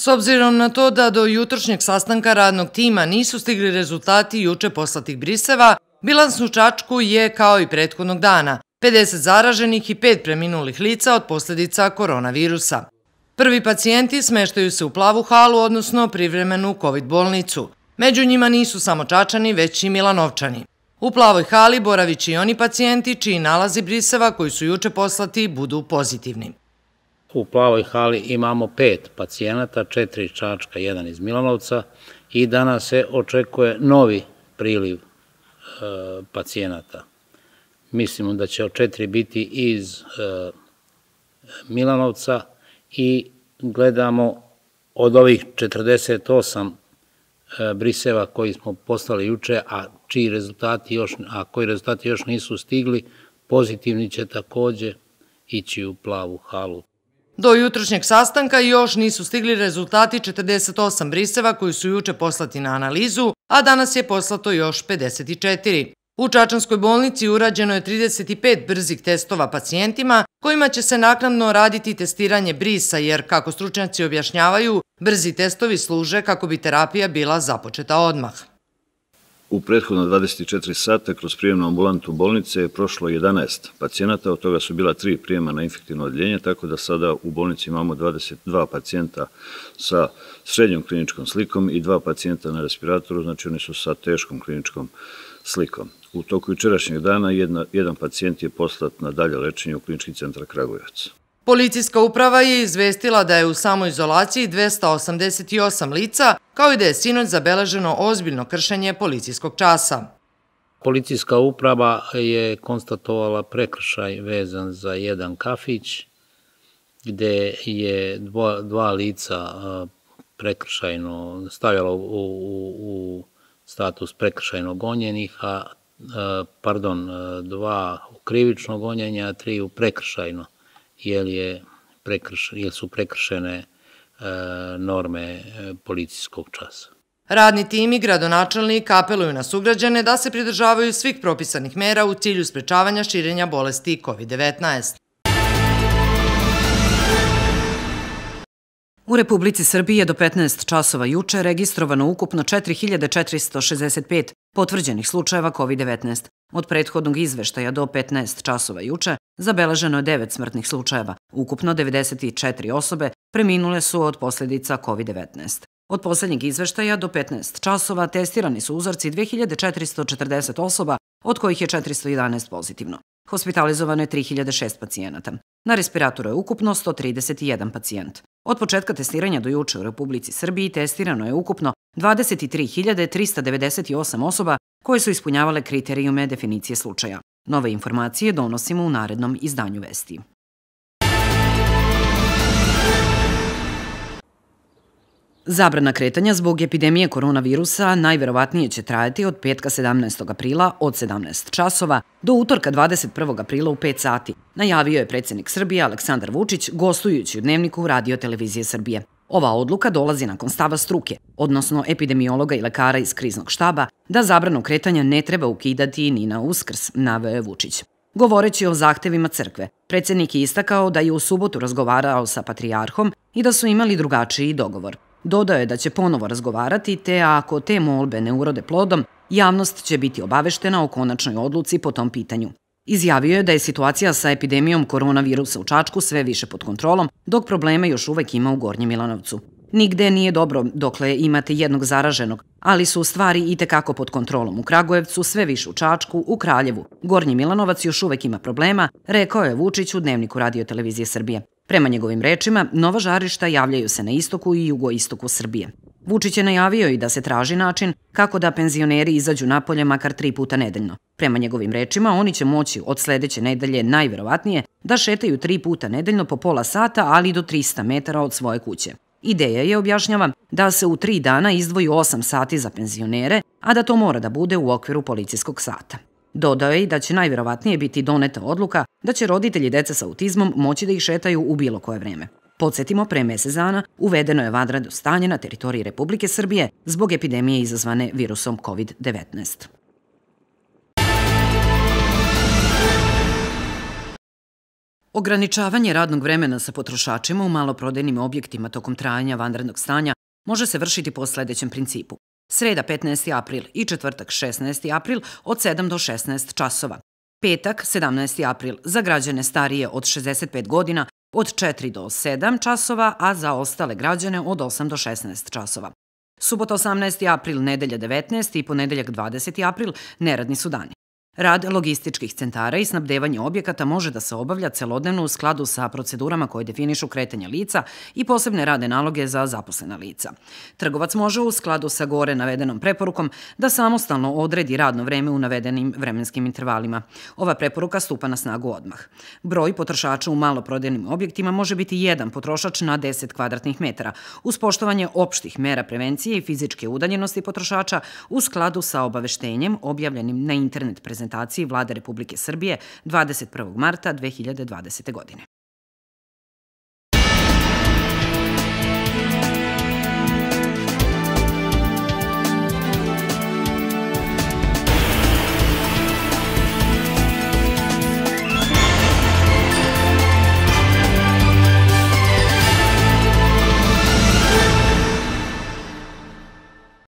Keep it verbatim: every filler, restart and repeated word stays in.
S obzirom na to da do jutrošnjeg sastanka radnog tima nisu stigli rezultati juče poslatih briseva, bilans u Čačku je kao i prethodnog dana, pedeset zaraženih i pet preminulih lica od posljedica koronavirusa. Prvi pacijenti smeštaju se u Plavu halu, odnosno privremenu kovid bolnicu. Među njima nisu samo Čačani, već i Milanovčani. U Plavoj hali boraviće i oni pacijenti čiji nalazi briseva koji su juče poslati budu pozitivni. U Plavoj hali imamo pet pacijenata, četiri iz Čačka, jedan iz Milanovca i danas se očekuje novi priliv e, pacijenata. Mislimo da će od četiri biti iz e, Milanovca i gledamo od ovih četrdeset osam e, briseva koji smo poslali juče, a čiji rezultati još, a koji rezultati još nisu stigli, pozitivni će takođe ići u Plavu halu. Do jutrošnjeg sastanka još nisu stigli rezultati četrdeset osam briseva koji su juče poslati na analizu, a danas je poslato još pedeset četiri. U Čačanskoj bolnici urađeno je trideset pet brzih testova pacijentima kojima će se naknadno raditi testiranje brisa jer, kako stručnjaci objašnjavaju, brzi testovi služe kako bi terapija bila započeta odmah. U prethodno dvadeset četiri sata kroz prijemnu ambulantu bolnice je prošlo jedanaest pacijenata, od toga su bila tri prijema na infektivno odjeljenje, tako da sada u bolnici imamo dvadeset dva pacijenta sa srednjom kliničkom slikom i dva pacijenta na respiratoru, znači oni su sa teškom kliničkom slikom. U toku jučerašnjeg dana jedna, jedan pacijent je poslat na dalje lečenje u Klinički centar Kragujevac. Policijska uprava je izvestila da je u samoizolaciji dvesta osamdeset osam lica, kao i da je sinoć zabeleženo ozbiljno kršenje policijskog časa. Policijska uprava je konstatovala prekršaj vezan za jedan kafić, gde je dva, dva lica prekršajno stavljala u, u, u status prekršajno gonjenih, a pardon, dva u krivično gonjenje, a tri u prekršajno, jer, je prekrš, jer su prekršene e, norme policijskog časa. Radni tim i gradonačelnik apeluju na sugrađane da se pridržavaju svih propisanih mera u cilju sprečavanja širenja bolesti kovid devetnaest. U Republici Srbiji je do petnaest časova juče registrovano ukupno četiri hiljade četiristo šezdeset pet potvrđenih slučajeva kovid devetnaest. Od prethodnog izveštaja do petnaest časova juče zabeleženo je devet smrtnih slučajeva. Ukupno devedeset četiri osobe preminule su od posljedica kovid devetnaest. Od posljednjeg izveštaja do petnaest časova testirani su uzorci dve hiljade četiristo četrdeset osoba, od kojih je četiristo jedanaest pozitivno. Hospitalizovano je tri hiljade šest pacijenata. Na respiratoru je ukupno sto trideset jedan pacijent. Od početka testiranja do juče u Republici Srbiji testirano je ukupno dvadeset tri hiljade trista devedeset osam osoba koje su ispunjavale kriterijume definicije slučaja. Nove informacije donosimo u narednom izdanju vesti. Zabrana kretanja zbog epidemije koronavirusa najverovatnije će trajati od petka sedamnaestog aprila od sedamnaest časova do utorka dvadeset prvog aprila u pet sati, najavio je predsjednik Srbije Aleksandar Vučić gostujući u Dnevniku Radio televizije Srbije. Ova odluka dolazi nakon stava struke, odnosno epidemiologa i lekara iz kriznog štaba, da zabranu kretanja ne treba ukidati ni na Uskrs, naveo je Vučić. Govoreći o zahtevima crkve, predsjednik je istakao da je u subotu razgovarao sa patrijarhom i da su imali drugačiji dogovor. Dodao je da će ponovo razgovarati, te ako te molbe ne urode plodom, javnost će biti obaveštena o konačnoj odluci po tom pitanju. Izjavio je da je situacija sa epidemijom koronavirusa u Čačku sve više pod kontrolom, dok probleme još uvek ima u Gornjem Milanovcu. Nigde nije dobro dokle imate jednog zaraženog, ali su u stvari i tekako pod kontrolom u Kragujevcu, sve više u Čačku, u Kraljevu. Gornji Milanovac još uvek ima problema, rekao je Vučić u Dnevniku Radio televizije Srbije. Prema njegovim rečima, nova žarišta javljaju se na istoku i jugoistoku Srbije. Vučić je najavio i da se traži način kako da penzioneri izađu napolje makar tri puta nedeljno. Prema njegovim rečima, oni će moći od sledeće nedelje najverovatnije da šetaju tri puta nedeljno po pola sata, ali do trista metara od svoje kuće. Ideja je, objašnjava, da se u tri dana izdvoji osam sati za penzionere, a da to mora da bude u okviru policijskog sata. Dodao je i da će najverovatnije biti doneta odluka da će roditelji dece sa autizmom moći da ih šetaju u bilo koje vreme. Podsjetimo, pre mesec dana uvedeno je vanredno stanje na teritoriji Republike Srbije zbog epidemije izazvane virusom kovid devetnaest. Ograničavanje radnog vremena sa potrošačima u maloprodajnim objektima tokom trajanja vanrednog stanja može se vršiti po sledećem principu. Sreda petnaesti april i četvrtak šesnaesti april od sedam do šesnaest časova. Petak sedamnaesti april za građane starije od šezdeset pet godina od četiri do sedam časova, a za ostale građane od osam do šesnaest časova. Subota osamnaesti april, nedelja devetnaesti i ponedeljak dvadeseti april neradni su dani. Rad logističkih centara i snabdevanje objekata može da se obavlja celodnevno u skladu sa procedurama koje definišu kretanje lica i posebne radne naloge za zaposlena lica. Trgovac može u skladu sa gore navedenom preporukom da samostalno odredi radno vreme u navedenim vremenskim intervalima. Ova preporuka stupa na snagu odmah. Broj potrošača u maloprodajnim objektima može biti jedan potrošač na deset kvadratnih metara, uz poštovanje opštih mera prevencije i fizičke udaljenosti potrošača u skladu sa obaveštenjem objavljenim na internet prezentaciji Vlade Republike Srbije dvadeset prvog marta dve hiljade dvadesete godine.